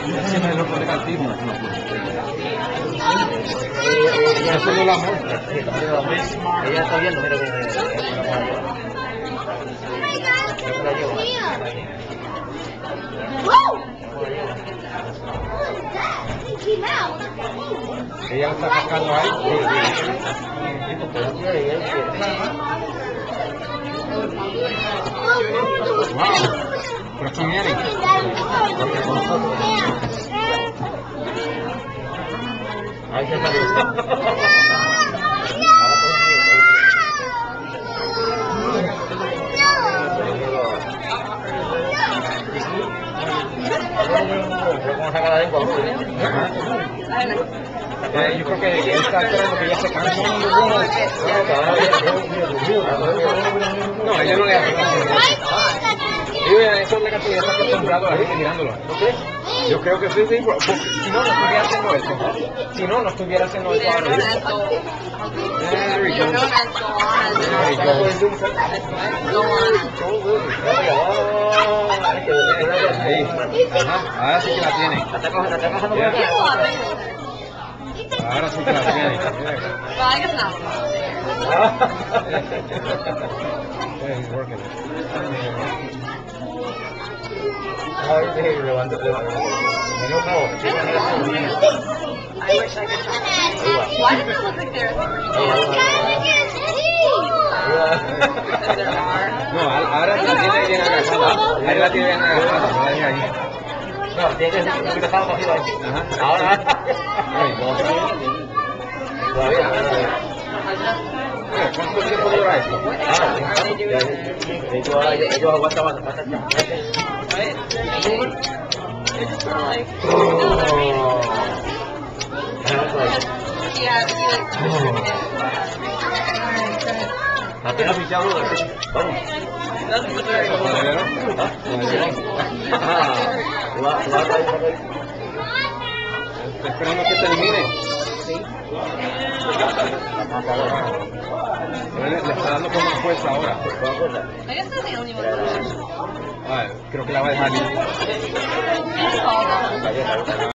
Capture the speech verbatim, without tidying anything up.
Encima de los negativos. Eso no es el amor. Ella está viendo, mira que Ella está cascando ahí. Wow. Pero son ellos. ahí se salió. ¿Cómo saca la lengua? Eh, yo creo que él está esperando que ella se canse. No, ella no le hace caso. Eso es negativo, ya está acostumbrado a la gente mirándolo. Yo creo que sí, sí, porque si no, no estuviera haciendo eso. Si no, no estuviera haciendo eso ahora. There we go. There we go. Ahí. Ajá, ahora sí que la tiene. Ahora sí que la tiene. Well, I guess not. Yeah, he's working. Ay, sí, levanta, levanta. I wish I could try. Why does it look like there's No, ahora la tiene bien agarrada. Ahí la tiene bien agarrada. No la deja ahí. No, tiene que ser un poquito más arriba. Ahora. Todavía. ¿Cuánto tiempo dura esto? Ellos aguantaban bastante. Apenas fichado. Vamos. Estoy esperando que termine. Le, le está dando con más fuerza ahora. I guess they're the only ones. Ah, creo que la va a dejar ir.